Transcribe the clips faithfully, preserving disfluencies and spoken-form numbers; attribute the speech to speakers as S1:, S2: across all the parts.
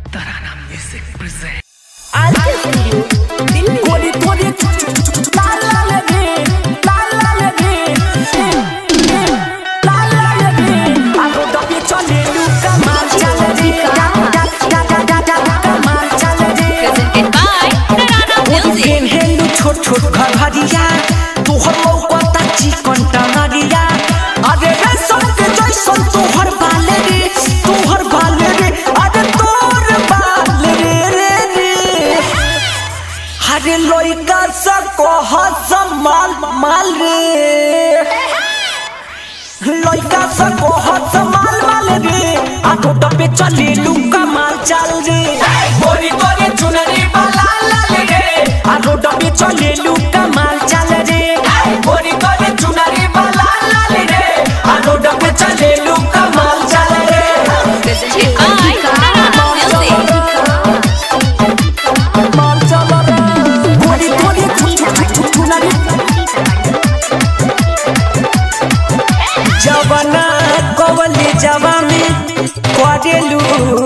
S1: तराना music present
S2: गोली गोली लाल लाल रे लाल लाल रे लाल लाल रे आगो डबे चले लुका मार चल रे मार चल रे
S3: presented by तराना म्यूजिक
S2: दिन हेलु छोट छोट घर भरिया तोहर मौका चिकन टमारिया अरे रे सबके जैसन तोहर बाल रे तोहर बाल रे अरे तोर बाल रे रे रे अरे लइका सा कह माल माल रे लइका सा कह माल माल रे आगो डबे चले लुका माल चल रे गोरी गोरी चुनरी बाला लाल रे आगो डबे चले लुका माल चल रे गोरी गोरी चुनरी बाला लाल रे आगो डबे चले लुका माल चल रे
S3: presented by तराना म्यूजिक
S2: माल चल रे गोरी गोरी चुनरी जवाना कवली जवानी करेलू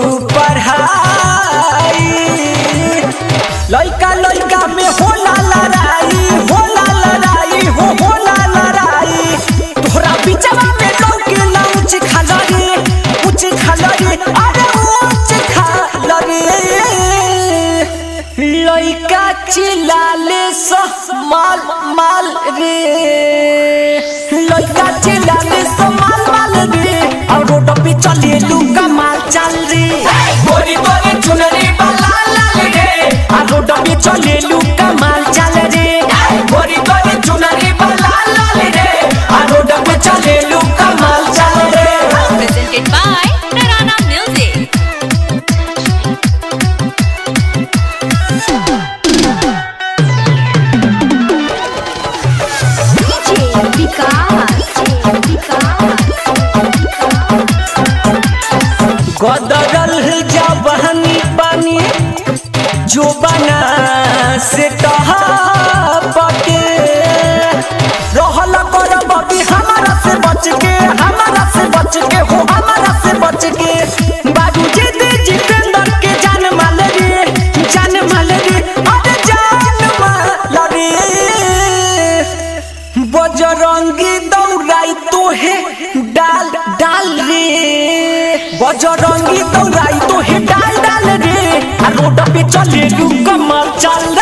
S2: पढ़ाई लइका लइका में होला लड़ाई होला लड़ाई हो होला लड़ाई तोहरा बिचवा में लौके लाउच खाला रे उच खाला रे अरे उच खाला रे लइका चिल्लाले स माल माल रे लइका चिल्लाले स माल माल रे और रोड पे चले लुका माल चल रे गोरी गोरी चुनरी बाला लाल रे और रोड पे चले लुका माल चल रे गोरी गोरी चुनरी बाला लाल रे और रोड पे चले लुका माल चल रे
S3: presented by तराना म्यूजिक
S2: गदरल जवानी पानी जो बना से कहा पके रहल कर बबी हमारा से बच के हमारा से बच के हो हमारा से बच के बाबू जी दे जितेंद्र के जान माल रे जान माल रे अरे जान माल रे बजरंगी दौड़ाई तो है डाल डाल रे बजरंगी दौड़ाई तो है डाल डाल रे आ रोड पे चले लू कमर चल